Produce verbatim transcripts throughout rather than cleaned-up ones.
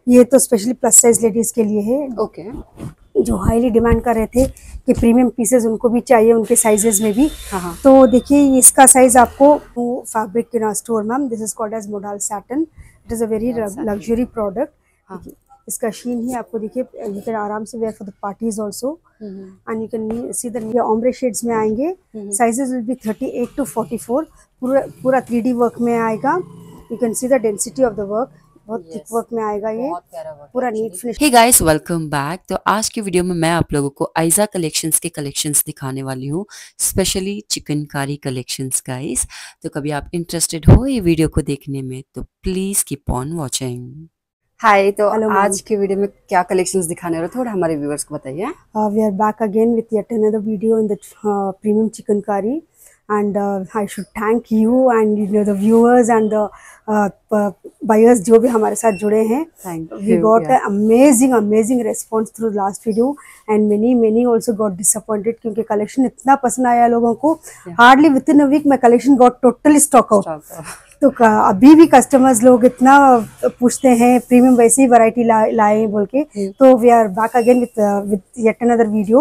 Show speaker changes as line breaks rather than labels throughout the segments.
ये तो specially plus size ladies के लिए है।
Okay okay.
जो हाईली डिमांड कर रहे थे कि प्रीमियम पीसेस उनको भी चाहिए उनके साइजेस में भी।
हाँ.
तो देखिए इसका साइज आपको फैब्रिक के store ma'am, this is called as modal satin. It is a very luxury product. इसका शीन ही आपको देखिए, यू कैन आराम से wear for the parties also and you can see the ये ऑम्ब्रे शेड्स में आएंगे। Sizes will be thirty eight to forty four. पूरा पूरा थ्री डी वर्क में आएगा। You can see the density of the work, बहुत thick yes. Work में आएगा ये, पूरा neat finish.
Hey guys, welcome back. तो आज की वीडियो में मैं आप लोगों को आइजा कलेक्शंस के कलेक्शंस दिखाने वाली हूँ, स्पेशली चिकनकारी कलेक्शंस गाइस। तो कभी आप इंटरेस्टेड हो ये वीडियो को देखने में तो please keep on watching. Hi, तो Hello, आज की वीडियो में क्या कलेक्शंस दिखाने वाले, थोड़ा हमारे व्यूअर्स को बताइए।
We are back again with yet another video in the premium chikankari and uh, I should thank you and you know the viewers and the uh, buyers जो भी हमारे साथ जुड़े हैं। We got yeah. an amazing amazing response through last video and many many also got disappointed क्योंकि collection इतना पसंद आया लोगों को। yeah. Hardly within a week my collection got totally stock out। stock out. तो अभी भी कस्टमर्स लोग इतना पूछते हैं प्रीमियम वैसे ही वैरायटी ला, लाए बोल के। hmm. तो we are back again with with yet another video.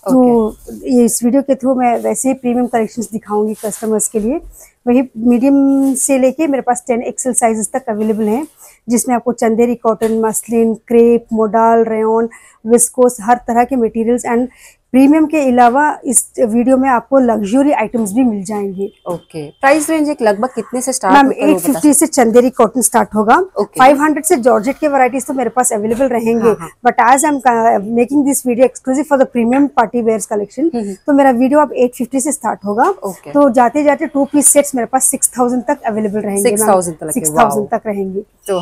तो इस वीडियो के थ्रू मैं वैसे ही प्रीमियम कलेक्शंस दिखाऊंगी कस्टमर्स के लिए। वही मीडियम से लेके मेरे पास टेन एक्सेल साइजेस तक अवेलेबल हैं, जिसमें आपको Chanderi cotton, muslin, crepe, modal, rayon, viscose, हर तरह के मटेरियल्स एंड प्रीमियम के अलावा इस वीडियो में आपको लग्जरी आइटम्स भी मिल जाएंगे।
Okay okay. प्राइस रेंज एक लगभग कितने से स्टार्ट
मैम? एट फिफ्टी से चंदेरी कॉटन स्टार्ट होगा। okay. फाइव हंड्रेड से जॉर्जेट के वैरायटीज तो मेरे पास अवेलेबल रहेंगे। बट आज I am making this video exclusive for the premium party wears collection. तो मेरा वीडियो अब एट फिफ्टी से स्टार्ट होगा। okay. तो जाते जाते टू पीस सेट्स मेरे पास सिक्स थाउजेंड तक अवेलेबल रहेंगे। सिक्स थाउजेंड तक रहेंगे।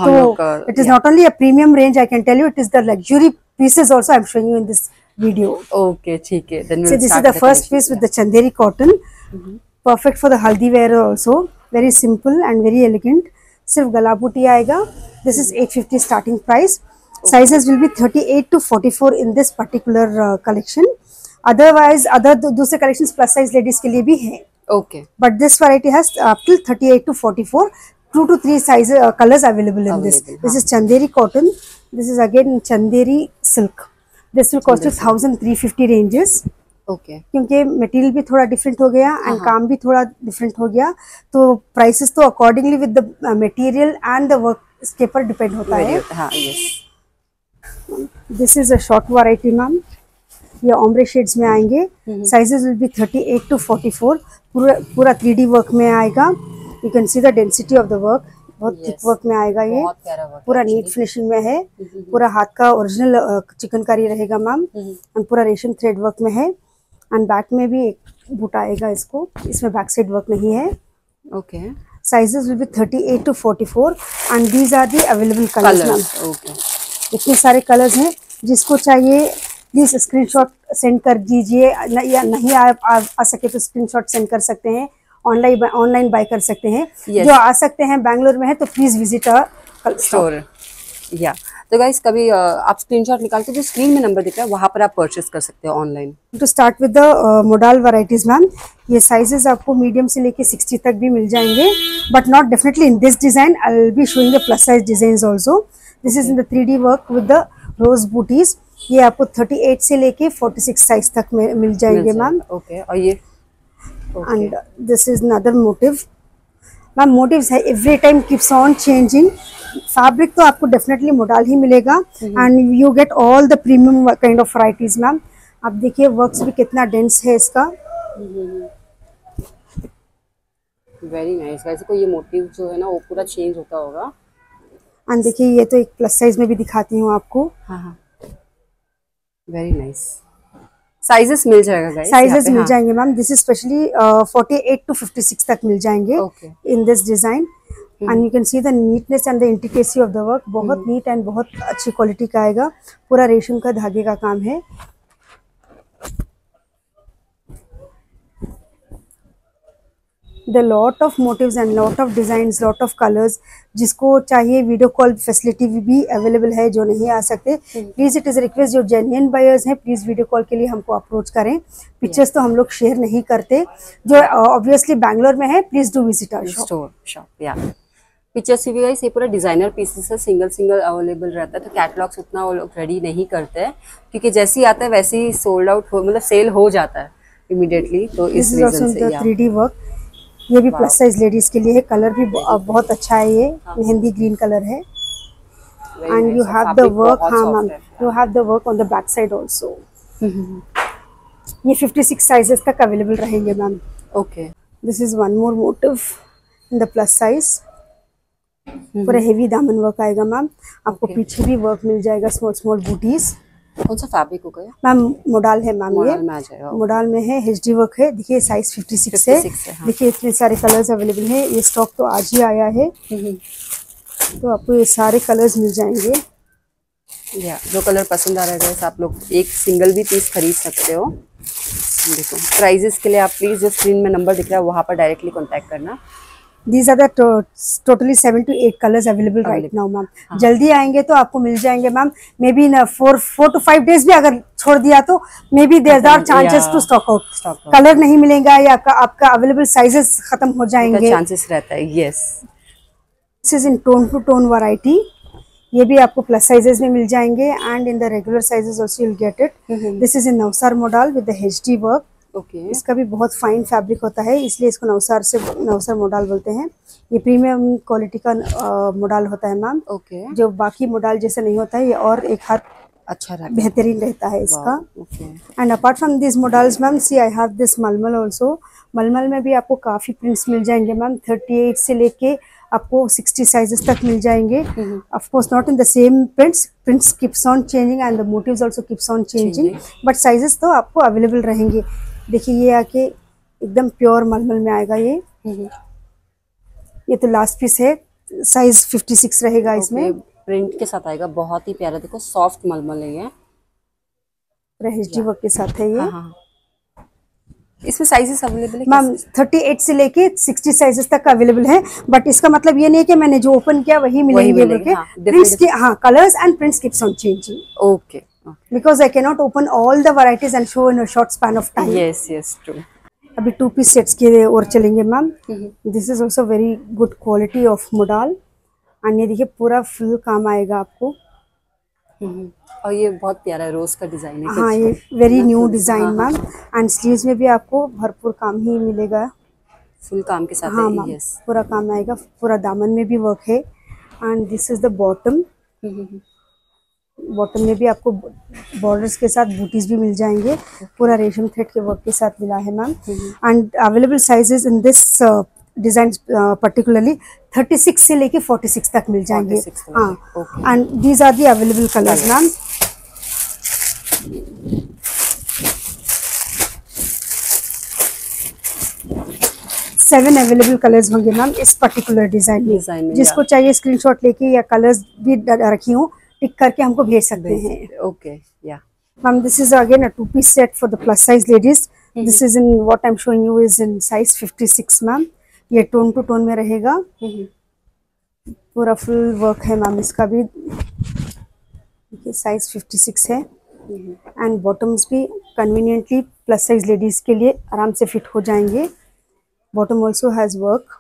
तो it is not only a premium range, I can tell you, it is the luxury pieces also I am showing you in this video.
Okay, ठीक है। Then we'll
so this is the, the first piece with the chanderi cotton. mm-hmm. Perfect for the haldi wear also. Very simple and very elegant. सिर्फ गला बूटी आएगा। This is eight fifty starting price. okay. Sizes will be thirty-eight to forty-four in this particular uh, collection. Otherwise, other दूसरे collections plus size ladies के लिए भी हैं।
Okay.
But this variety has up till thirty-eight to forty-four. Two to three size uh, colors available in available, this. This is chanderi cotton. This is again chanderi silk. This will cost you thousand three fifty ranges.
Okay.
क्योंकि material भी थोड़ा different हो गया and काम भी थोड़ा different हो गया, तो प्राइसेस तो accordingly with the material and the work इसके पर डिपेंड होता है।
हाँ, yes.
This is a short variety ma'am. ये ऑम्ब्रे शेड्स में आएंगे। Sizes will be thirty eight to forty four. पूरा पूरा थ्री डी वर्क में आएगा। You can see the density of the work, बहुत थिक yes. वर्क में आएगा। ये पूरा नीट फिनिशिंग में है। पूरा हाथ का ओरिजिनल चिकनकारी रहेगा मैम एंड पूरा रेशम थ्रेड वर्क में है एंड बैक में भी एक बूटा आएगा इसको। इसमें बैक साइड वर्क नहीं है।
Okay.
Sizes will be thirty eight to forty four and these are the available colours ma'am.
Okay.
इतने सारे कलर्स हैं, जिसको चाहिए प्लीज स्क्रीनशॉट सेंड कर दीजिए, या नहीं आ, आ, आ सके तो स्क्रीनशॉट सेंड कर सकते हैं। ऑनलाइन ऑनलाइन बाय कर सकते हैं। yes. जो आ सकते हैं बैंगलोर में है तो प्लीज विजिट आवर स्टोर।
या तो गाइस, कभी uh, आप स्क्रीनशॉट निकाल के जो स्क्रीन में नंबर दिख रहा है वहां पर आप परचेस कर सकते हो online.
To start with the modal varieties ma'am, ये साइजेस आपको मीडियम से लेके सिक्सटी तक भी मिल जाएंगे, but not definitely in this design. I will be showing the plus size designs also. This is in the three D work with the rose बूटीज। ये आपको थर्टी एट से लेके फोर्टी सिक्स साइज तक मिल जाएंगे मैम।
ओके। और ये
Okay. And uh, this is another motive. Ma'am motives है every time keeps on changing. Fabric तो आपको definitely modal ही मिलेगा and you get all the premium kind of varieties मैम। आप देखिए वर्क्स भी कितना dense है इसका।
Very nice। वैसे को ये मोटिव जो है ना वो पूरा चेंज होता होगा।
and देखिए ये तो एक प्लस साइज में भी दिखाती हूँ आपको।
हाँ हाँ। Very nice। साइजेस मिल जाएगा गाइस?
साइजेस मिल जाएंगे ma'am. This is specially forty eight to fifty six तक मिल जाएंगे in this design and you can see the neatness and the intricacy of the work. बहुत नीट एंड बहुत अच्छी क्वालिटी का आएगा। पूरा रेशम का धागे का काम है। the lot of motives and lot of designs, lot of colors. जिसको चाहिए वीडियो कॉल फैसिलिटी भी अवेलेबल है, जो नहीं आ सकते प्लीज इट इज रिक्वेस्ट, जो जेन्युइन बायर्स हैं प्लीज वीडियो कॉल के लिए हमको अप्रोच करें। Pictures yeah. तो हम लोग शेयर नहीं करते, जो ऑब्वियसली बैंगलोर में है please do visit our
store shop. या पिक्चर से भी गाइस ये पूरा डिजाइनर पीसेस है, सिंगल सिंगल अवेलेबल रहता है, तो कैटलॉग्स उतना वो लोग रेडी नहीं करते हैं क्योंकि जैसे ही आता है वैसे ही सोल्ड आउट हो, मतलब सेल हो जाता है इमीडिएटली, तो इस रीजन से। या
थ्री डी वर्क, ये भी प्लस साइज लेडीज के लिए है। कलर भी बहुत अच्छा है, ये मेहंदी ग्रीन कलर है। And you have the work, हाँ ma'am, you have the work on the back side also. ये फिफ्टी सिक्स साइजेस तक अवेलेबल रहेंगे ma'am.
Okay,
this is one more motif in the plus size. पूरा heavy दामन work आएगा ma'am, आपको
okay.
पीछे भी वर्क मिल जाएगा, स्मॉल स्मॉल बूटीज।
कौन सा फैब्रिक होगा
मैम? मोडाल है मैम, ये
में
मोडाल में है, एचडी वर्क है। देखिए साइज फिफ्टी सिक्स है, हाँ। देखिए इतने सारे कलर्स अवेलेबल है, ये स्टॉक तो आज ही आया है, तो आपको ये सारे कलर्स मिल जाएंगे।
या जो कलर पसंद आ रहा है आप लोग एक सिंगल भी पीस खरीद सकते हो। देखो प्राइजेस के लिए आप प्लीज जो स्क्रीन में नंबर दिख रहा है वहाँ पर डायरेक्टली कॉन्टैक्ट करना।
These are the to totally seven to eight colors available right now ma'am. हाँ। जल्दी आएंगे तो आपको मिल जाएंगे मैम, मे बी ना four four two five days भी अगर छोड़ दिया तो maybe there are chances to stock out, colour नहीं मिलेगा या आपका, आपका अवेलेबल साइजेस खत्म हो जाएंगे,
चांसेस रहता है। Yes,
this is in tone to tone variety, ये भी आपको प्लस साइजेस में मिल जाएंगे and in the regular sizes also you will get it. This is in नवसार model with the HD work.
Okay okay.
इसका भी बहुत फाइन फैब्रिक होता है, इसलिए इसको नवसार से नवसार मॉडल बोलते हैं। ये प्रीमियम क्वालिटी का मॉडल होता है मैम।
Okay okay.
जो बाकी मॉडल जैसे नहीं होता है, ये और एक हाथ
अच्छा रहता है,
बेहतरीन रहता है इसका।
Okay,
and apart from this models ma'am, see I have this मलमल ऑल्सो। मलमल में भी आपको काफ़ी प्रिंट्स मिल जाएंगे मैम, थर्टी एट से लेके आपको सिक्सटी साइजेस तक मिल जाएंगे। Of course not in the same prints, prints keeps on changing and the motifs also keeps on changing, but sizes तो आपको अवेलेबल रहेंगे। देखिए ये आके एकदम प्योर मलमल में आएगा ये। ये तो लास्ट पीस है, साइज फिफ्टी सिक्स रहेगा। okay. इसमें
प्रिंट के साथ आएगा, बहुत ही प्यारा, देखो सॉफ्ट मलमल है ये,
एचडी वर्क के साथ है ये।
हाँ, हाँ। इसमें साइजेस अवेलेबल है
मैम, थर्टी एट से लेके सिक्सटी साइजेस तक अवेलेबल है, बट इसका मतलब ये नहीं है कि मैंने जो ओपन किया वही मिलेंगे बोल के। प्रिंट्स के, हाँ, colours and prints keeps on changing.
Okay,
because I cannot open all the varieties and show in a short span of time.
Yes, yes, true.
अभी टू पीस सेट्स के और चलेंगे ma'am. This is also very good quality of modal and ये देखिए पूरा full काम आएगा आपको।
और ये बहुत प्यारा रोज का डिजाइन है।
हाँ, ये very new design ma'am, and sleeves में भी आपको भरपूर काम ही मिलेगा,
फुल काम के साथ।
हाँ मैम, yes. पूरा काम आएगा, पूरा दामन में भी वर्क है। And this is the bottom, bottom में भी आपको बॉर्डर्स के साथ बूटीज भी मिल जाएंगे, पूरा रेशम थ्रेड के वर्क के साथ मिला है ma'am. And available sizes in this design particularly thirty six से लेके फोर्टी सिक्स तक मिल जाएंगे। हाँ, and these are the available colours ma'am. Seven available colours होंगे मैम इस पर्टिकुलर डिजाइन में। जिसको चाहिए स्क्रीनशॉट लेके या कलर्स भी रखी हूँ पिक करके हमको भेज सकते हैं।
Okay, yeah
ma'am, this is again a two piece set for the plus size ladies. This is in what I am showing you is in size fifty six ma'am. ये tone to tone में रहेगा, पूरा full work है ma'am इसका भी। देखिए size fifty six है and bottoms भी कन्वीनियंटली प्लस साइज लेडीज के लिए आराम से फिट हो जाएंगे। बॉटम ऑल्सो हैज वर्क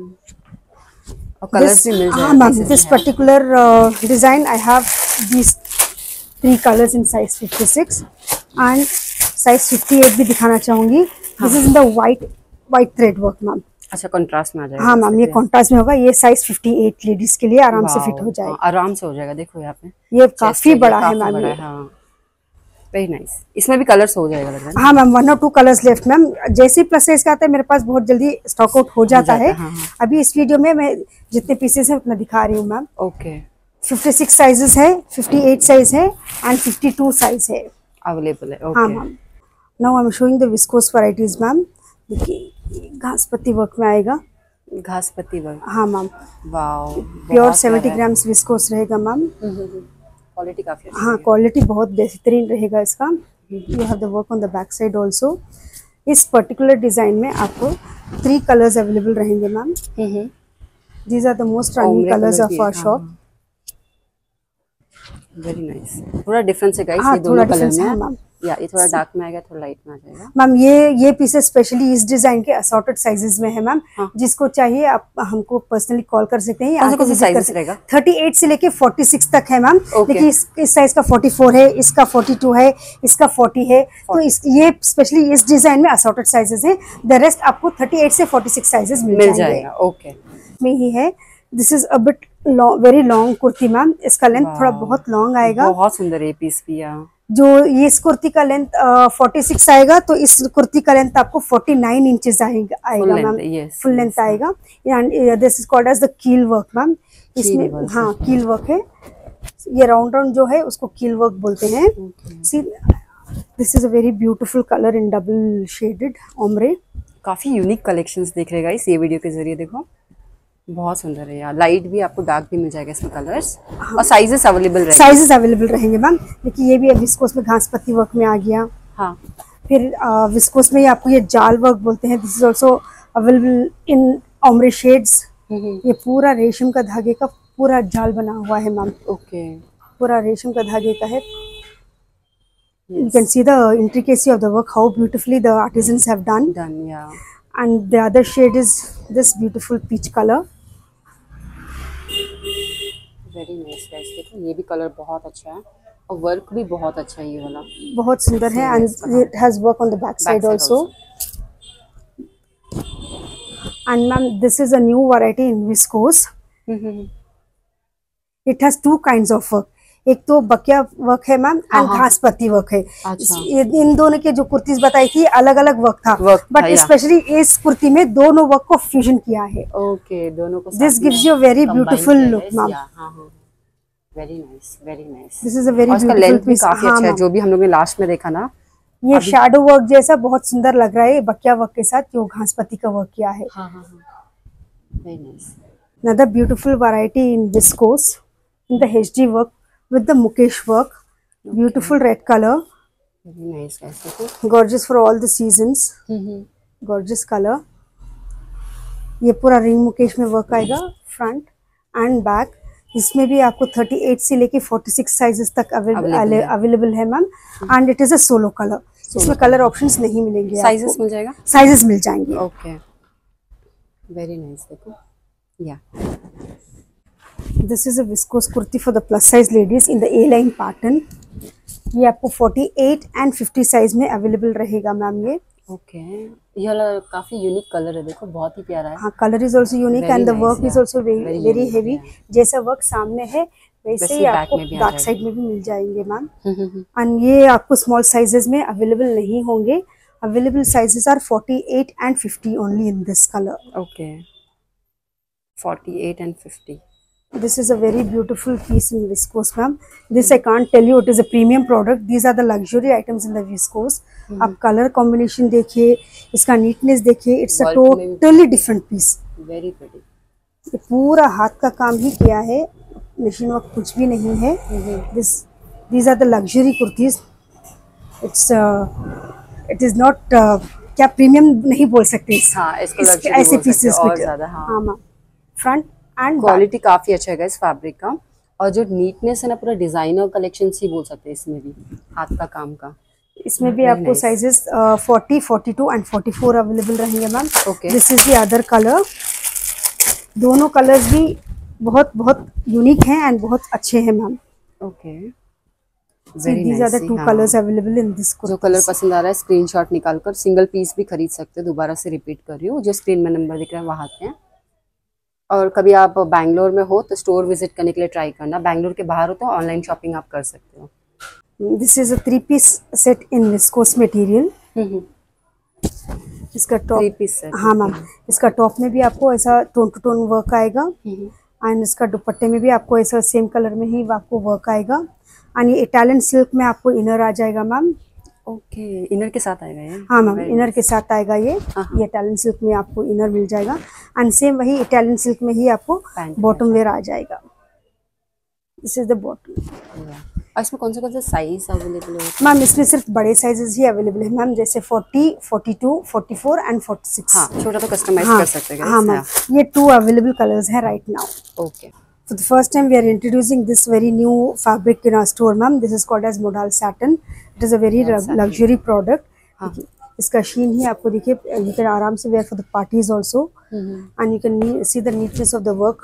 और कलर्स भी मिल
जाएंगे। Ma'am, this particular design I have these three colors in size fifty six and size fifty eight भी दिखाना चाहूंगी। This is in the white white thread work ma'am.
अच्छा, contrast में आ जाएगा।
हाँ मैम, ये कंट्रास्ट में होगा। ये साइज फिफ्टी एट लेडीज के लिए आराम से फिट हो जाएगा,
आराम से हो जाएगा। देखो यहाँ पे
ये काफी बड़ा है मैम, ये
वेरी नाइस। इसमें भी कलर्स हो जाएगा लग रहा है।
हाँ मैम, वन और टू कलर्स लेफ्ट मैम। जैसे ही प्लस साइज का आता है मेरे पास बहुत जल्दी स्टॉक आउट हो जाता है। हाँ, हाँ. अभी इस वीडियो में मैं जितने पीसेस है उतना दिखा रही हूँ ma'am.
Okay,
fifty six sizes है, फिफ्टी एट साइज है एंड फिफ्टी टू साइज है
अवेलेबल है।
हाँ ma'am. Now I am showing the viscose varieties ma'am. देखिए घास पत्ती वर्क में आएगा,
घास पत्ती वर्क।
हाँ ma'am,
wow,
pure seventy grams viscose रहेगा मैम।
क्वालिटी काफी,
हाँ क्वालिटी बहुत बेहतरीन रहेगा इसका। You have the work on the back side also. इस पर्टिकुलर डिजाइन में आपको थ्री कलर्स अवेलेबल रहेंगे ma'am. These are the most running colours of our shop.
Very nice, थोड़ा डिफरेंस है गाइस,
हाँ,
ये दोनों कलर में।
हाँ मैम,
या ये थोड़ा डार्क में आएगा, थोड़ा लाइट में आ जाएगा।
मैम ये ये पीसेस स्पेशली इस डिजाइन के असॉर्टेड साइजेस में है मैम। हाँ। जिसको चाहिए आप हमको पर्सनली कॉल कर सकते हैं।
कौन से कौन से साइजेस रहेगा?
अड़तीस से लेके छियालीस तक है मैम। देखिए इस, इस साइज का चौवालीस है, इसका बयालीस है, इसका चालीस है। तो इस ये स्पेशली इस डिजाइन में असॉर्टेड साइजेस है। द रेस्ट आपको अड़तीस से छियालीस साइजेस मिल, मिल जाएगा।
ओके
में ही है। This is a bit very long kurti ma'am. इसका लेंथ थोड़ा बहुत लॉन्ग आएगा।
बहुत सुंदर है पीस भी।
जो ये इस कुर्ती का लेंथ छियालीस आएगा, तो इस कुर्ती का लेंथ आपको उनचास इंचेस आएगा आएगा मैम। फुल लेंथ आएगा। And this is called as the कील वर्क मैम। इसमें हाँ कील वर्क है। ये राउंड राउंड जो है उसको कील वर्क बोलते हैं। See this is a very beautiful colour in double shaded ombre.
काफी यूनिक कलेक्शंस देख रहे गाइस ये वीडियो के जरिए। देखो बहुत सुंदर है यार। लाइट भी आपको, डार्क भी मिल जाएगा इसमें कलर्स। हाँ। और साइजेस अवेलेबल रहेंगे।
साइजेस अवेलेबल रहेंगे मैम। देखिए ये भी विस्कोस में घास पत्ती वर्क में आ गया।
हाँ।
फिर विस्कोस में आपको ये जाल वर्क बोलते हैं। This is also available in ombre shades. ये पूरा रेशम का धागे का पूरा जाल बना हुआ है मैम।
ओके
पूरा रेशम का धागे का है। You can see the intricacy of the work, how beautifully the artisans have done.
Done, yeah.
And the other shade is this beautiful peach color.
Very nice guys। देखो ये भी कलर बहुत अच्छा है और वर्क भी बहुत अच्छा है ये वाला।
बहुत सुंदर है। and it has work on the back side also. And ma'am, this is a new variety in viscose. It has two kinds of work. एक तो बकिया वर्क है मैम एंड घास पत्ती वर्क है। अच्छा। इन दोनों के जो कुर्तीज बताई थी अलग अलग वर्क था, बट स्पेशली इस कुर्ती में दोनों वर्क को फ्यूजन किया है।
ओके दोनों को।
This gives you very beautiful look ma'am.
Very nice very nice.
This is a very beautiful piece.
काफी अच्छा है जो भी हम लोग ने लास्ट में देखा ना।
ये शैडो वर्क जैसा बहुत सुंदर लग रहा है बकिया वर्क के साथ जो घास पत्ती का वर्क किया है।
Very nice.
Another beautiful variety in viscose in the H D work with the Mukesh work. Okay. Beautiful red color.
Very nice guys.
Gorgeous for all the seasons. Mm-hmm. Gorgeous color. ये पूरा ring Mukesh में work आएगा front and back. इसमें भी आपको अड़तीस से लेके छियालीस साइजेस तक अवेलेबल है ma'am. And it is a solo colour. इसमें कलर ऑप्शंस नहीं मिलेंगे।
साइजेस मिल जाएगा?
साइजेस मिल जाएंगे।
Okay very nice. देखो yeah
this is a viscose kurti for the plus size ladies in the A line pattern. ये आपको अड़तालीस एंड पचास साइज में अवेलेबल रहेगा मैम ये।
ओके ये वाला काफी यूनिक कलर है। देखो बहुत ही प्यारा है।
हाँ colour is also unique and the work is also very heavy. जैसा वर्क सामने है वैसे ही आपको बैक साइड में भी मिल जाएंगे मैम। एंड ये आपको स्मॉल साइजेस में अवेलेबल नहीं होंगे। अवेलेबल साइजेस आर अड़तालीस एंड पचास only in this colour.
Okay अड़तालीस एंड पचास।
This is a very beautiful piece in viscose ma'am. This I can't tell you, it is a premium product. These are the luxury items in the viscose. Mm-hmm. आप colour combination देखिए, इसका neatness देखिए, it's a totally different piece.
Very pretty.
ये पूरा हाथ का काम ही किया है, मशीन वर्क कुछ भी नहीं है। This these are the luxury kurtis. It's it is not क्या प्रीमियम नहीं बोल सकते।
हाँ, इसको ऐसे पीसेस और ज्यादा।
हाँ मैम। फ्रंट एंड
क्वालिटी काफी अच्छा है इस फैब्रिक का। और जो नीटनेस है ना पूरा डिजाइनर कलेक्शन ही बोल सकते हैं। इसमें भी हाथ का काम का।
इसमें भी आपको साइजेस चालीस, बयालीस एंड चौवालीस अवेलेबल रहेंगे ma'am.
Okay
this is the other colour. दोनों कलर्स भी बहुत बहुत यूनिक हैं एंड बहुत अच्छे हैं ma'am.
Okay
these are the two colours available in this.
जो कलर पसंद आ रहा है स्क्रीनशॉट निकालकर सिंगल पीस भी खरीद सकते हैं। दोबारा से रिपीट कर रही हूँ, जो स्क्रीन में नंबर दिख रहा है वहां पे। और कभी आप बैंगलोर में हो तो स्टोर विजिट करने के लिए ट्राई करना। बैंगलोर के बाहर हो तो ऑनलाइन शॉपिंग आप कर सकते हो।
This is a three piece set in viscose material. इसका टॉप
थ्री पीस सेट।
हाँ मैम। इसका टॉप में भी आपको ऐसा टोन टू टोन वर्क आएगा एंड इसका दुपट्टे में भी आपको ऐसा सेम कलर में ही आपको वर्क आएगा। एंड ये इटालियन सिल्क में आपको इनर आ जाएगा मैम।
ओके इनर के साथ आएगा ये?
हाँ मैम इनर के साथ आएगा ये। ये इटालियन सिल्क में आपको इनर मिल जाएगा एंड सेम वही इटालियन सिल्क में ही आपको बॉटम वेयर आ जाएगा। This is the bottom.
और इसमें कौन से कौन से साइज अवेलेबल है
मैम? इसमें सिर्फ बड़े साइजेस ही अवेलेबल है मैम, जैसे चालीस, बयालीस, चौवालीस एंड छियालीस।
हाँ छोटा तो कस्टमाइज
हाँ,
कर सकते हैं।
हाँ मैम। ये टू अवेलेबल कलर्स है right now.
Okay
For the first time, we are introducing this very new fabric in our store, ma'am. This is called as modal satin. It is a very luxury product.
हाँ.
इसका sheen ही आपको देखिए, you can आराम से wear for the parties also, and you can see the neatness of the work.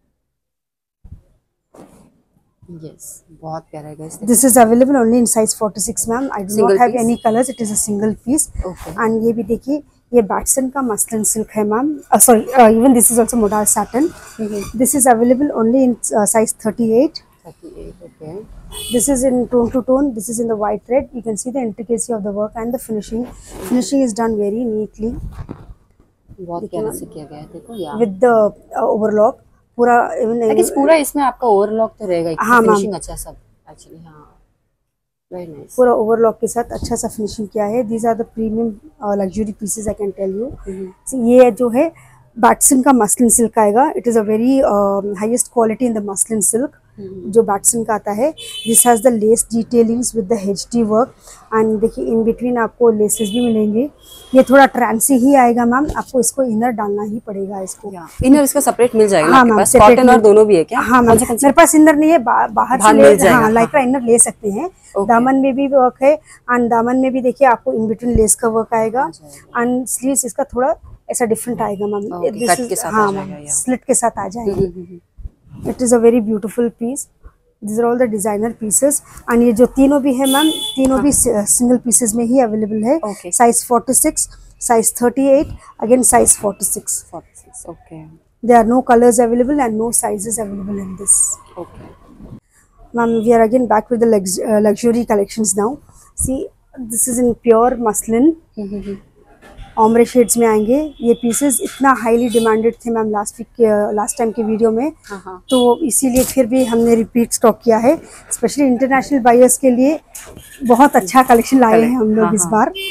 Yes, बहुत प्यारा है guys.
This is available only in size forty-six, ma'am. I do
Single
not have
piece?
any colors. It is a single piece.
Okay.
And ये भी देखिए, ये बैटसन का muslin silk है ma'am. Sorry, even this is also modal satin. This is available only in size thirty-eight.
thirty-eight, okay.
This is in tone to tone. This is in the white thread. You can see the intricacy of the work and the finishing. Finishing is done very neatly.
बहुत प्यारे से किया गया है, देखो यार.
With the uh, overlock, पूरा even
लेकिन पूरा इसमें आपका ओवरलॉक तो रहेगा.
हाँ मैम.
फिनिशिंग अच्छा सब एक्चुअली. हाँ, वेरी नाइस.
पूरा ओवरलॉक के साथ अच्छा सा फिनिशिंग किया है. These are the premium luxury pieces, I can tell you. ये जो है बैटसन का मसलिन सिल्क आएगा. It is a very highest quality in the muslin silk जो बैटसन का आता है. This has the lace detailings with the H D work. And देखिए इन बिटवीन आपको लेसेस भी मिलेंगे. ये थोड़ा ट्रांसी ही आएगा मैम. आपको इसको इनर डालना ही पड़ेगा. इसको
इनर इसका सेपरेट मिल जाएगा.
हाँ मैम,
कॉटन और दोनों भी है क्या?
हाँ मैम, मेरे पास इनर नहीं है. बा, बाहर से ले, हाँ, लाइक्रा इनर ले सकते हैं.
Okay.
दामन में भी वर्क है. एंड दामन में भी देखिए आपको इन बिटवीन लेस का वर्क आएगा. एंड स्लीव्स इसका थोड़ा ऐसा डिफरेंट आएगा मैम. हाँ मैम, स्लिट के साथ आ जाएगा. It is a very beautiful piece. These are all the designer pieces. and ये जो तीनों भी है मैम, तीनों भी सिंगल पीसेस में ही अवेलेबल है.
Okay.
Size forty-six, size thirty-eight, again size forty-six.
forty-six, okay.
There are no colors available and no sizes available in this.
Okay.
Ma'am, we are again back with the lux uh, luxury collections now. See, this is in pure muslin. Ombre shades में आएंगे ये pieces. इतना highly demanded थे ma'am last week last time के video में. हाँ. तो इसीलिए फिर भी हमने रिपीट स्टॉक किया है. स्पेशली इंटरनेशनल बायर्स के लिए बहुत अच्छा कलेक्शन लाए हैं हम लोग. हाँ, इस हाँ. बार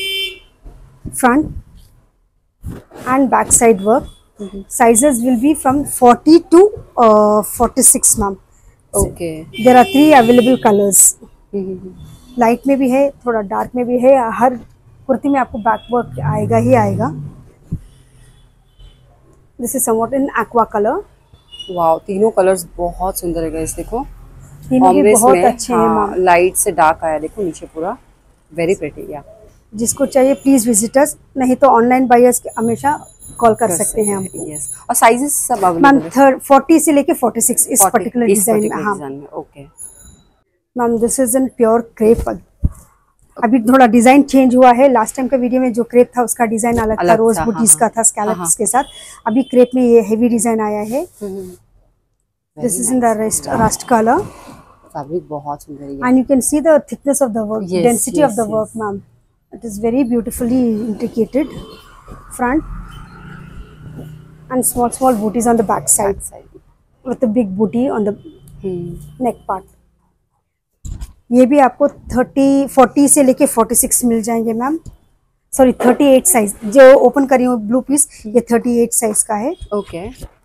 front and back side work. Sizes will be from forty to forty-six ma'am.
Okay.
There are three available colours. Light में भी है, थोड़ा डार्क में भी है. हर कुर्ती में आपको बैक वर्क आएगा ही आएगा. This is somewhat in aqua colour.
Wow, तीनों कलर्स बहुत सुंदर है गाइस. देखो
तीनों भी बहुत अच्छे हैं मैम.
लाइट से डार्क आया, देखो नीचे पूरा वेरी प्रिटी. या
जिसको चाहिए प्लीज विजिटर्स, नहीं तो ऑनलाइन बायर्स हमेशा कॉल कर, कर सकते हैं हमको.
यस. और साइजेस सब
मैम forty से लेके forty-six इस पर्टिकुलर डिजाइन में. हाँ
okay
ma'am. This is in pure crepe. अभी थोड़ा डिजाइन चेंज हुआ है. लास्ट टाइम का वीडियो में जो क्रेप था उसका डिजाइन अलग, अलग था. रोज बुटीज का था स्कैलप्स के साथ. अभी क्रेप में ये हेवी डिजाइन आया है. This is in the rust rust colour.
Fabric बहुत सुंदर है.
And you can see the thickness of the work, density of the work ma'am. It is very beautifully intricated. Front and small small butis on the back side with the big buti on the neck part. ये भी आपको thirty forty से लेके forty-six मिल जाएंगे ma'am. Sorry thirty-eight size जो open करी हूँ ब्लू पीस, ये thirty-eight साइज का है.
ओके.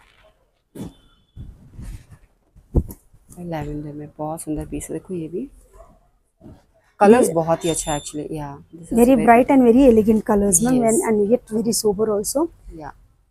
लैवेंडर में बहुत सुंदर पीस है. देखो ये भी कलर्स बहुत ही अच्छा है actually. Yeah
very bright and very elegant colours ma'am. And yet very sober also.
Yeah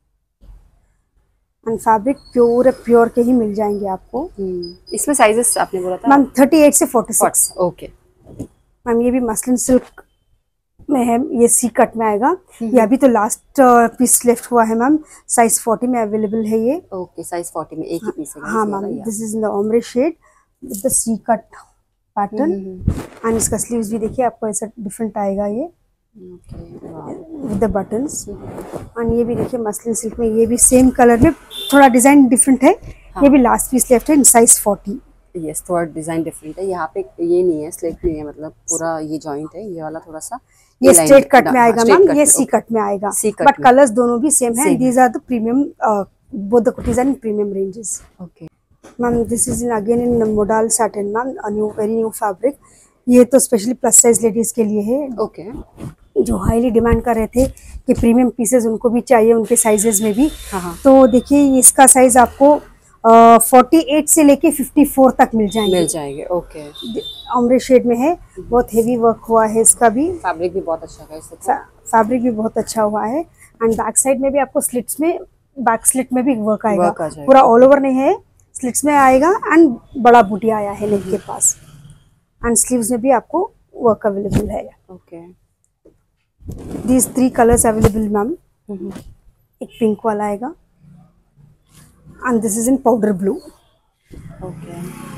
and fabric pure pure के ही मिल जाएंगे आपको.
इसमें साइजेस आपने बोला था
मैम thirty-eight से forty-six.
Okay
ma'am. ये भी मसलिन सिल्क में है. ये सी कट में आएगा. ये अभी तो लास्ट पीस लेफ्ट हुआ है मैम. साइज forty में अवेलेबल है ये.
ओके. साइज forty में एक ही पीस है.
हाँ ma'am. This is in the ombre shade with the C cut pattern. And इसका स्लीव्स भी देखिए आपको ऐसा डिफरेंट आएगा ये विद द बटन्स. एंड ये भी देखिए मसलिन सिल्क में. ये भी सेम कलर में, थोड़ा डिजाइन डिफरेंट है. हाँ. ये भी लास्ट पीस लेफ्ट है इन साइज forty.
यस, थोड़ा डिजाइन डिफरेंट है. यहाँ पे ये नहीं है, स्लिट नहीं है, मतलब पूरा ये जॉइंट है. ये वाला थोड़ा सा
ये स्ट्रेट कट में आएगा मैम. ये सी कट में आएगा. बट कलर्स दोनों भी सेम है. These are the premium, both the kurtis are in premium ranges.
Okay
ma'am. This is in again in modal satin ma'am. A new very new fabric. ये तो स्पेशली प्लस साइज लेडीज के लिए है.
Okay.
जो highly demand कर रहे थे कि प्रीमियम पीसेस उनको भी चाहिए, उनके साइजेस में भी.
हाँ.
तो देखिए इसका साइज आपको forty-eight से लेके fifty-four तक मिल जाएंगे.
मिल जाएंगे. ओके.
ऑमरे शेड में है. बहुत हेवी वर्क हुआ है इसका भी.
फैब्रिक भी बहुत अच्छा है इसका.
फैब्रिक भी बहुत अच्छा हुआ है. एंड बैक साइड में भी आपको स्लिट्स में, बैक स्लिट में भी वर्क आएगा. पूरा ऑल ओवर नहीं है, स्लिट्स में आएगा एंड बड़ा बूटी आया है नेक के पास, एंड स्लीव्स में भी आपको वर्क अवेलेबल है।
Okay,
these three colours available ma'am. एक पिंक वाला आएगा and this is in powder blue.
Okay,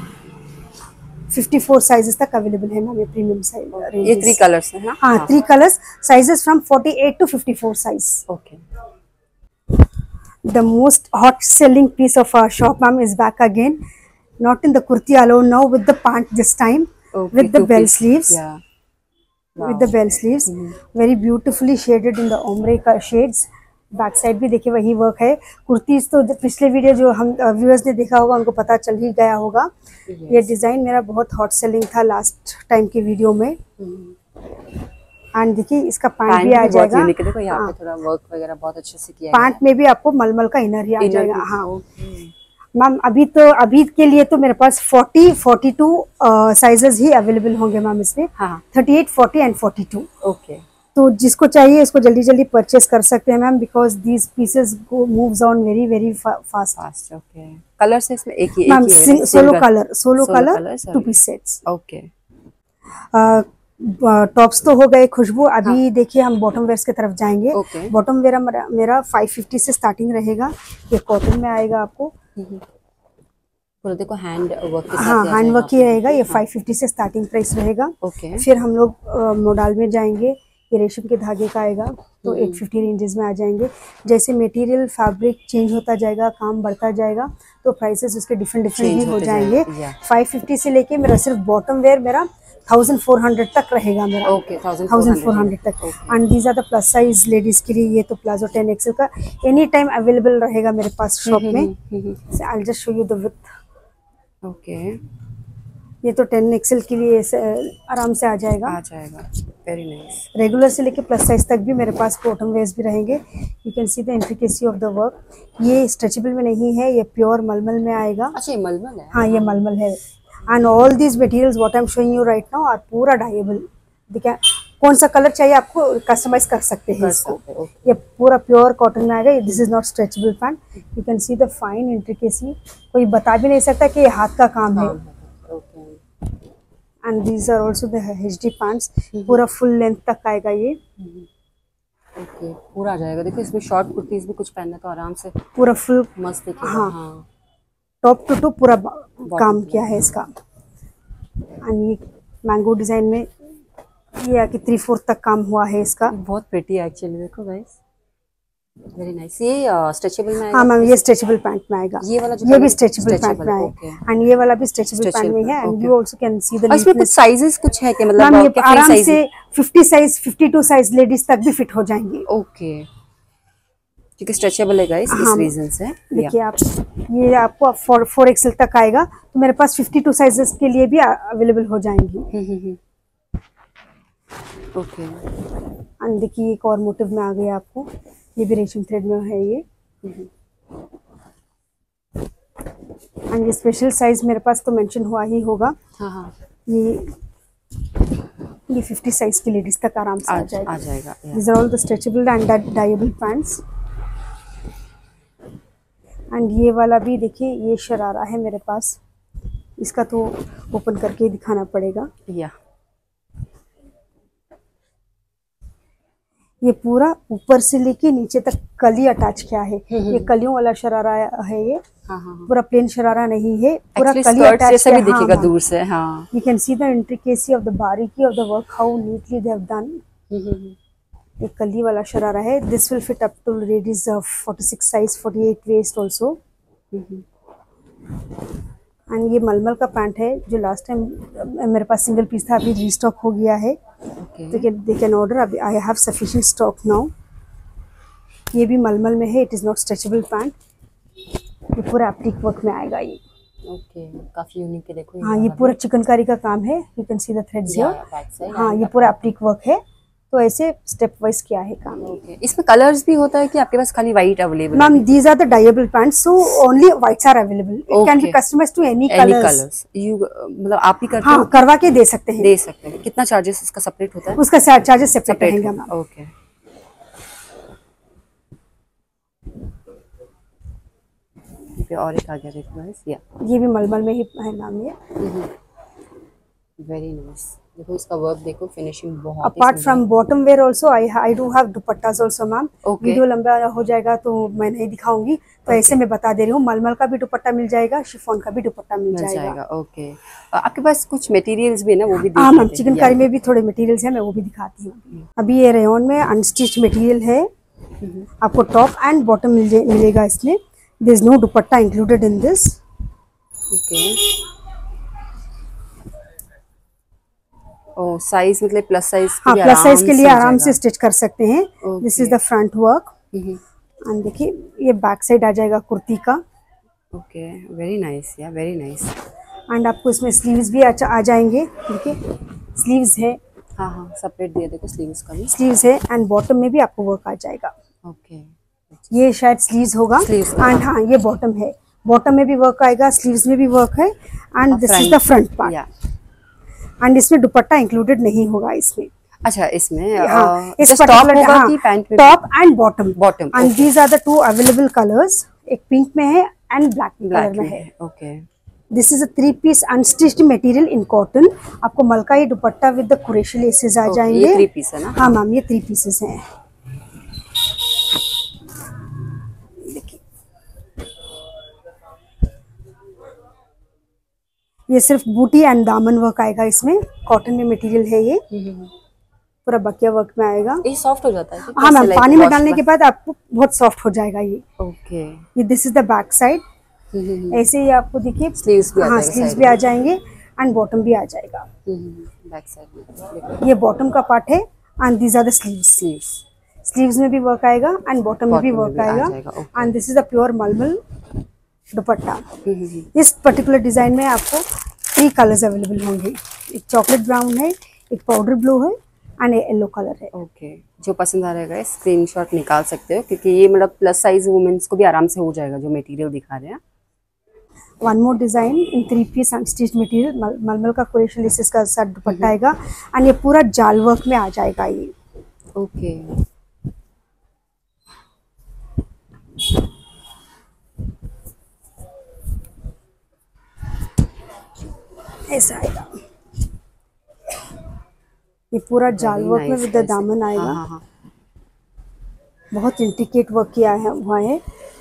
चौवन साइजेस तक अवेलेबल है मैम ये प्रीमियम साइज।
ये थ्री कलर्स हैं?
हाँ, थ्री कलर्स, साइजेस फ्रॉम अड़तालीस टू चौवन size.
Okay,
The most hot selling piece of our shop, ma'am, is back again. Not in the kurti alone, now with the pant this time,
okay,
with the
two
bell
piece.
sleeves.
Yeah. Wow.
With the bell sleeves,
Mm-hmm.
very beautifully shaded in the ombre का shades. Back side भी देखिए वही work है। कुर्तीज तो पिछले video जो हम viewers ने देखा होगा उनको पता चल ही गया होगा।
Yes.
ये डिजाइन मेरा बहुत हॉट सेलिंग था लास्ट टाइम की वीडियो में।
Mm-hmm.
एंड देखिए इसका पैंट भी आ जाएगा।
देखो यहाँ पे थोड़ा वर्क वगैरह बहुत अच्छे से किया है।
पैंट में भी आपको मलमल का इनर ही आ जाएगा। हाँ
okay.
मैम, अभी तो अभी के लिए तो मेरे पास चालीस, बयालीस साइजेस ही अवेलेबल होंगे मैम इसमें।
हाँ,
अड़तीस, चालीस एंड बयालीस।
ओके,
तो जिसको चाहिए इसको जल्दी जल्दी परचेस कर सकते हैं ma'am, because these pieces moves on very very fast.
Fast. Okay, colours इसमें एक ही
मैम,
एक ही है,
solo colour, solo colour two piece sets.
Okay,
tops तो हो गए खुशबू। अभी हाँ। देखिए हम बॉटम वेयर्स की तरफ जाएंगे। okay. बॉटम वेयर मेरा, मेरा पाँच सौ पचास से स्टार्टिंग रहेगा। ये कॉटन में आएगा आपको।
पूरा देखो हैंड वर्क के साथ।
हाँ, हैंड वर्क ही रहेगा। ये पाँच सौ पचास से स्टार्टिंग प्राइस रहेगा।
okay.
फिर हम लोग मोडाल में जाएंगे। ये रेशम के धागे का आएगा तो एक सौ पचास रेंजेस में आ जाएंगे। जैसे मटेरियल फैब्रिक चेंज होता जाएगा, काम बढ़ता जाएगा, तो प्राइसेस उसके डिफरेंट डिफरेंट ही हो जाएंगे। पाँच सौ पचास से लेके मेरा सिर्फ बॉटम वेयर मेरा चौदह सौ तक रहेगा मेरा।
ओके,
चौदह सौ तक। And these are the plus size ladies के लिए। ये तो प्लाजो टेन एक्सेल का एनी टाइम अवेलेबल रहेगा मेरे पास शॉप में। I will just show you the width.
Okay,
ये तो टेन एक्सेल के लिए आराम से आ जाएगा।
आ जाएगा, वेरी नाइस।
रेगुलर से लेके प्लस साइज तक भी मेरे पास बॉटम वेयर्स भी रहेंगे। You can see the intricacy of the work. ये स्ट्रेचेबल में नहीं है, ये प्योर मलमल में आएगा।
अच्छा, ये मलमल है?
हाँ, ये मलमल है। And all these materials what I am showing you right now are पूरा डाइएबल। देखिए कौन सा कलर चाहिए आपको कस्टमाइज कर सकते हैं इसको। okay. ये पूरा प्योर कॉटन में आएगा। This is not stretchable pant. You can see the fine intricacy. कोई बता भी नहीं सकता कि ये हाथ का काम है। And these are also the HD pants. पूरा फुल लेंथ तक आएगा ये।
ओके, okay, पूरा आ जाएगा। देखो इसमें शॉर्ट कुर्तीज भी कुछ पहनना तो आराम से
पूरा फुल
मस्त दिखेगा।
हाँ,
हाँ।
टॉप टू टू पूरा काम किया है इसका। एंड ये मैंगो डिजाइन में ये आके थ्री फोर्थ तक काम हुआ है इसका।
बहुत प्रिटी है एक्चुअली। देखो गाइस, वेरी नाइस। ये स्ट्रेचेबल में आएगा?
हाँ मैम, ये स्ट्रेचेबल पैंट में आएगा।
ये वाला जो
ये भी स्ट्रेचेबल पैंट में आएगा। एंड ये वाला भी स्ट्रेचेबल पैंट में है। And you also can see the
इसमें कुछ साइजेस कुछ है क्या? मतलब
मैम ये आराम से पचास साइज, बावन साइज लेडीज तक भी फिट हो जाएंगे।
ओके, क्योंकि स्ट्रेचेबल है गाइस, इस रीजन से।
देखिए आप, ये आपको फोर फोर एक्सएल तक आएगा तो मेरे पास बावन साइजेस के लिए भी अवेलेबल हो जाएंगी।
ओके,
एंड देखिए एक और मोटिव में आ गया आपको। ये भी रेशम थ्रेड में है ये। एंड ये स्पेशल साइज मेरे पास तो मेंशन हुआ ही होगा।
हाँ हाँ,
ये ये पचास साइज की लेडीज तक आराम से आ, आ जाएगा।
आ जाएगा।
These are all the stretchable and dyeable pants. And ये वाला भी देखिए, ये शरारा है मेरे पास। इसका तो ओपन करके दिखाना पड़ेगा।
या
ये पूरा ऊपर से लेके नीचे तक कली अटैच किया है। ये कलियों वाला शरारा है ये।
हाँ हाँ,
पूरा प्लेन शरारा नहीं है, पूरा कली
अटैच जैसा भी दिखेगा दूर से। हाँ,
you can see the intricacy of the bariki of the work, how neatly they have done. ये कली वाला शरारा है। This will fit up to ladies छियालीस साइज, अड़तालीस वेस्ट आल्सो। एंड ये मलमल का पैंट है जो लास्ट टाइम मेरे पास सिंगल पीस था, अभी रीस्टॉक हो गया है। तो दे कैन ऑर्डर। अभी I have sufficient stock now. ये भी मलमल में है। It is not stretchable pant. ये पूरा एप्लिक वर्क में आएगा ये।
ओके, काफी यूनिक है। देखो
हाँ, ये पूरा चिकनकारी का काम है। You can see the threads here. हाँ, ये पूरा एप्लिक वर्क है। तो ऐसे स्टेप वाइज किया है काम।
okay. इसमें कलर्स भी होता है कि आपके पास खाली white available?
Ma'am, these are the dyeable pants, so only whites are available. It can be customised to any colours.
You मतलब आप ही करते
हाँ,
हो?
करवा के दे सकते हैं।
दे सकते हैं। कितना चार्जेस इसका सेपरेट होता है?
उसका चार्जेस सेपरेट रहेगा मैम।
ओके, पे और एक आ गया देखो गाइस, या
ये भी मलमल में ही है नाम ये।
Very nice. देखो इसका वर्क देखो, फिनिशिंग बहुत ही
apart from bottom wear also I I do have dupattas also ma'am.
Okay.
Video लंबा हो जाएगा तो मैं नहीं दिखाऊंगी, तो
Okay.
ऐसे मैं बता दे रही हूँ, मलमल का भी दुपट्टा मिल जाएगा, शिफॉन का भी दुपट्टा मिल,
मिल
जाएगा,
जाएगा। ओके, आपके पास कुछ मटेरियल्स भी है ना, वो भी देख
हाँ मैम।
लेते हैं।
चिकनकारी में भी थोड़े मटेरियल्स हैं, मैं वो भी दिखाती हूँ। अभी ये रेयन में अनस्टिच मटेरियल है, आपको टॉप एंड बॉटम मिल जाए मिलेगा इसमें। There is no dupatta included in this.
Okay, O size मतलब प्लस साइज के
हाँ,
लिए
प्लस साइज
आराम
के लिए
से हो
आराम से
जाएगा।
स्टिच कर सकते हैं। This is the front work and देखिए ये बैक साइड आ जाएगा कुर्ती का।
Okay, very nice yeah very nice.
And आपको इसमें स्लीव्स भी आ, आ जाएंगे, देखिए स्लीव्स है,
हाँ हाँ सेपरेट दिया देखो स्लीव्स का भी।
स्लीव्स है एंड बॉटम में भी आपको वर्क आ जाएगा।
ओके,
ये शायद स्लीव्स होगा
Sleeves,
एंड हाँ ये बॉटम है, बॉटम में भी वर्क आएगा, स्लीव्स में भी वर्क है and this is the front part.
Yeah
and इसमें दुपट्टा इंक्लूडेड नहीं होगा इसमें।
अच्छा, इसमें
हाँ,
इस टॉप होगा हाँ, कि पैंट में?
Top and bottom.
Bottom
and these are the two available colours, एक पिंक में है एंड ब्लैक कलर में है।
Okay,
this is a three piece unstitched material in cotton. आपको मलकाई dupatta with the crochet laces आ जाएंगे।
ये थ्री पीस है ना?
हाँ मैम, ये थ्री पीसेस हैं। ये सिर्फ बूटी एंड दामन वर्क आएगा इसमें, कॉटन में मटेरियल है ये, पूरा बकिया वर्क में आएगा।
ये सॉफ्ट हो जाता है?
हाँ मैम, पानी में डालने के बाद आपको बहुत सॉफ्ट हो जाएगा ये।
ओके,
ये this is the back side. ऐसे ही आपको देखिए
स्लीव्स भी आ
हाँ
जाएगा,
स्लीव्स भी आ जाएंगे एंड बॉटम भी आ जाएगा।
बैक साइड में
ये बॉटम का पार्ट है and these are the sleeves.
Sleeves
sleeves में भी वर्क आएगा एंड बॉटम में भी वर्क आएगा and this is the pure malmal dupatta. इस पर्टिकुलर डिजाइन में आपको थ्री कलर्स अवेलेबल होंगे, एक चॉकलेट ब्राउन है, एक पाउडर ब्लू है एंड येलो कलर है।
ओके, जो पसंद आ रहेगा स्क्रीनशॉट निकाल सकते हो, क्योंकि ये मतलब प्लस साइज वुमेन्स को भी आराम से हो जाएगा जो मटेरियल दिखा रहे हैं।
One more design in three piece unstitched material, मलमल का कुरेशी लेसेस का साथ दुपट्टा आएगा एंड ये पूरा जाल वर्क में आ जाएगा ये।
ओके,
ऐसा आएगा, ये पूरा जाल वर्क में विद द दामन आएगा।
हाँ, हाँ,
बहुत इंट्रिकेट वर्क किया है हुआ है।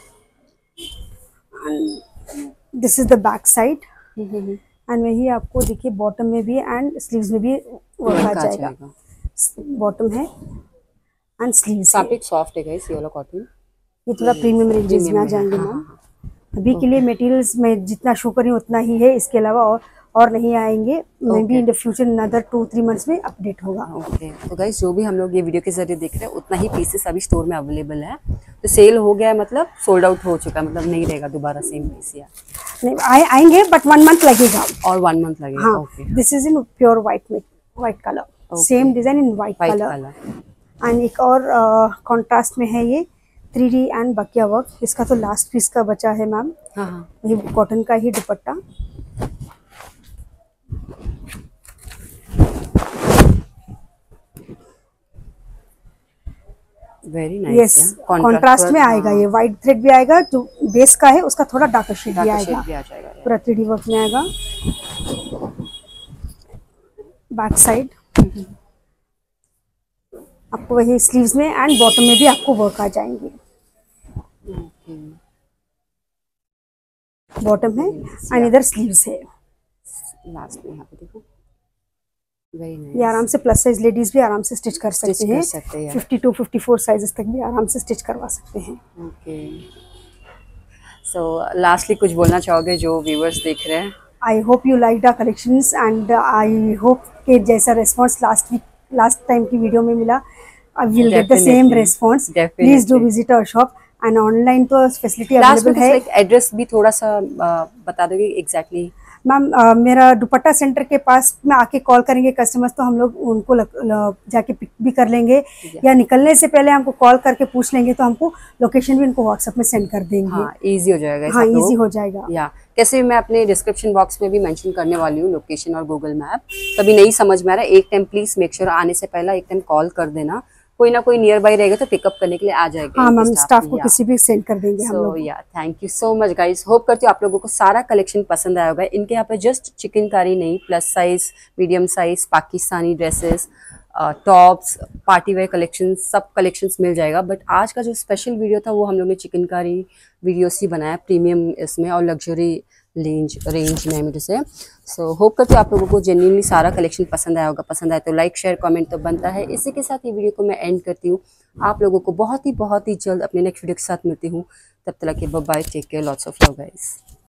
This is the back side and वही आपको देखिए बॉटम में भी एंड स्लीव्स में भी वर्क आ जाएगा। बॉटम है एंड स्लीव्स।
फैब्रिक सॉफ्ट है गाइस, ये वाला कॉटन।
ये थोड़ा प्रीमियम रेंजेस में आ जाएंगे मैम। अभी के लिए मटेरियल्स में जितना शो करी उतना ही है, इसके अलावा और और नहीं आएंगे। Maybe in the future another two three months में अपडेट होगा।
ओके, तो गाइस जो भी हम लोग ये वीडियो के जरिए देख रहे हैं उतना ही पीसेस अभी स्टोर में अवेलेबल है। तो सेल हो गया है, मतलब सोल्ड आउट हो चुका है, मतलब नहीं रहेगा दोबारा सेम पीस या
नहीं आए आएंगे बट वन मंथ लगेगा
और वन मंथ लगेगा।
हाँ,
okay,
this is in pure white में white colour, same design in white colour and एक और कॉन्ट्रास्ट uh, में है ये three D and bakhiya work. इसका तो लास्ट पीस का बचा है मैम।
हाँ हाँ,
ये कॉटन का ही dupatta.
Very nice.
Yes, contrast में आएगा ये, व्हाइट थ्रेड भी आएगा, जो बेस का है उसका थोड़ा डार्कर शेड भी आएगा, पूरा थ्री डी वर्क में आएगा। बैक साइड आपको वही स्लीव्स में एंड बॉटम में भी आपको वर्क आ जाएंगे। बॉटम है एंड इधर स्लीव्स है।
लास्ट में यहाँ पे देखो, वेरी नाइस।
ये आराम से प्लस साइज लेडीज भी आराम से स्टिच कर सकते हैं, fifty two fifty four sizes तक भी आराम से स्टिच करवा सकते हैं।
ओके, सो लास्टली कुछ बोलना चाहोगे जो व्यूअर्स देख रहे हैं?
I hope you like the collections and I hope कि जैसा response last week last time की वीडियो में मिला, I will get the same response. Please do visit our shop and online तो फैसिलिटी अवेलेबल है।
एड्रेस भी थोड़ा सा बता दोगे एग्जैक्टली?
मैम मेरा दुपट्टा सेंटर के पास में आके कॉल करेंगे कस्टमर्स तो हम लोग उनको लग, लग, जाके पिक भी कर लेंगे, या निकलने से पहले हमको कॉल करके पूछ लेंगे तो हमको लोकेशन भी उनको व्हाट्सएप में सेंड कर देंगे।
हाँ, इजी हो जाएगा।
हाँ, इजी हो जाएगा।
या कैसे मैं अपने डिस्क्रिप्शन बॉक्स में भी मेंशन करने वाली हूँ लोकेशन और गूगल मैप। कभी नहीं समझ में आ रहा, एक टाइम प्लीज मेक श्योर आने से पहले एक टाइम कॉल कर देना, कोई ना कोई नियर बाई रहेगा तो पिकअप करने के लिए आ जाएगा।
हाँ मैम, स्टाफ को किसी भी सेंड कर देंगे हम लोग।
So yeah thank you so much guys, hope करती हूँ आप लोगों को सारा कलेक्शन पसंद आया होगा। इनके यहाँ पे जस्ट चिकनकारी नहीं, plus size, medium size, Pakistani dresses, tops, party wear collection, सब कलेक्शंस मिल जाएगा। बट आज का जो स्पेशल वीडियो था वो हम लोग ने चिकनकारी वीडियोस ही बनाया, प्रीमियम इसमें और लग्जरी रेंज रेंज में मेरे से। सो होप करते आप लोगों को जेन्युइनली सारा कलेक्शन पसंद आया होगा। पसंद आए तो लाइक शेयर कमेंट तो बनता है। इसी के साथ ये वीडियो को मैं एंड करती हूँ। आप लोगों को बहुत ही बहुत ही जल्द अपने नेक्स्ट वीडियो के साथ मिलती हूँ। तब तक के bye bye, take care, lots of love guys.